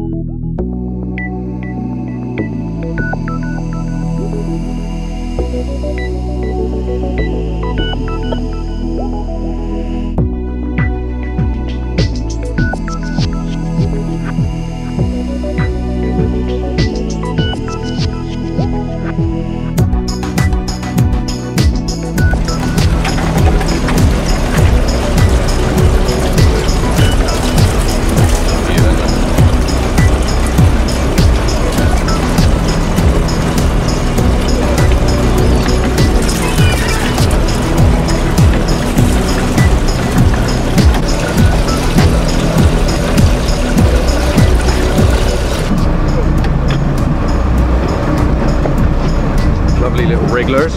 Little wrigglers.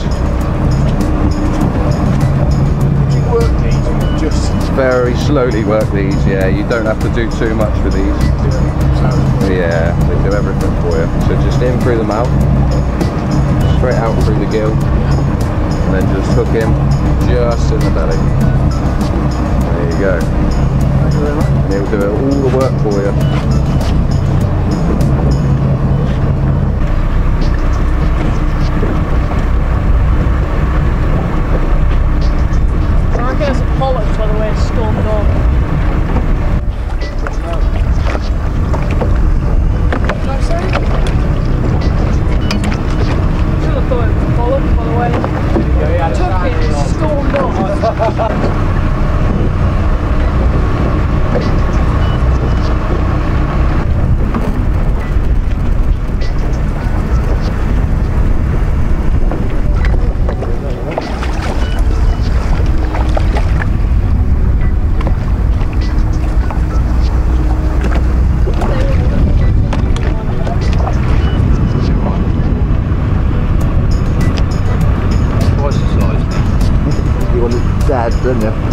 You work these, just very slowly work these. Yeah, you don't have to do too much with these. Yeah, they do everything for you. So just in through the mouth, straight out through the gill, and then just hook him just in the belly. There you go. Thank you very much. And he'll do all the work for you. Pollock, by the way, stormed on. Did I say? Should have thought it was Pollock, by the way. I took it and stormed on. Dad, didn't you?